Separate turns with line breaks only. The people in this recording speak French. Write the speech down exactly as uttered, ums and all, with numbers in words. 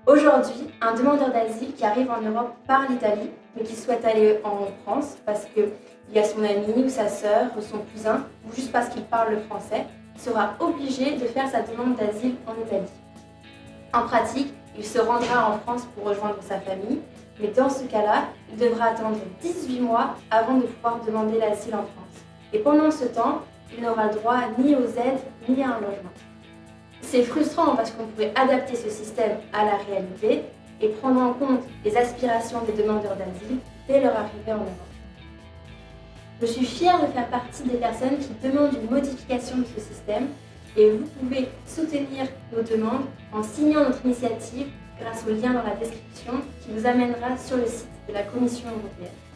Aujourd'hui, un demandeur d'asile qui arrive en Europe par l'Italie, mais qui souhaite aller en France parce qu'il y a son ami ou sa sœur ou son cousin, ou juste parce qu'il parle le français, sera obligé de faire sa demande d'asile en Italie. En pratique, il se rendra en France pour rejoindre sa famille, mais dans ce cas-là, il devra attendre dix-huit mois avant de pouvoir demander l'asile en France. Et pendant ce temps, il n'aura le droit ni aux aides ni à un logement. C'est frustrant parce qu'on pourrait adapter ce système à la réalité et prendre en compte les aspirations des demandeurs d'asile dès leur arrivée en Europe. Je suis fière de faire partie des personnes qui demandent une modification de ce système et vous pouvez soutenir nos demandes en signant notre initiative grâce au lien dans la description qui vous amènera sur le site de la Commission européenne.